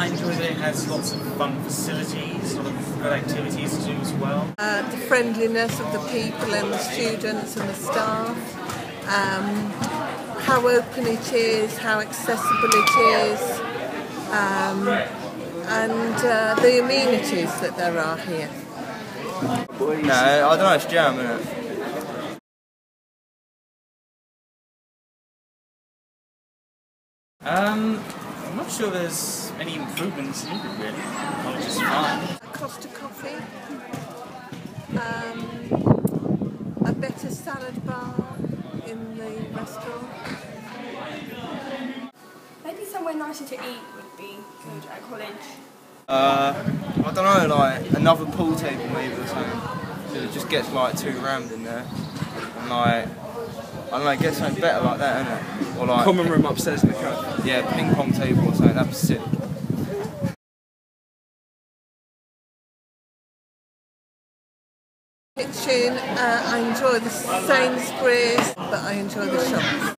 I enjoy that it has lots of fun facilities, a lot of good activities to do as well. The friendliness of the people and the students and the staff, how open it is, how accessible it is, and the amenities that there are here. No, I don't know, it's jam, isn't it? I'm not sure there's any improvements needed really. College is fine. Costa coffee, a better salad bar in the restaurant. Maybe somewhere nicer to eat would be good at college. I don't know, like another pool table maybe or something. So it just gets like too rammed in there. And like, I don't know, get something better like that, innit? Or like common room upstairs in the cafe. Yeah, ping pong table or something, that'd be sick. Kitchen, I enjoy the Sainsbury's, but I enjoy the shops.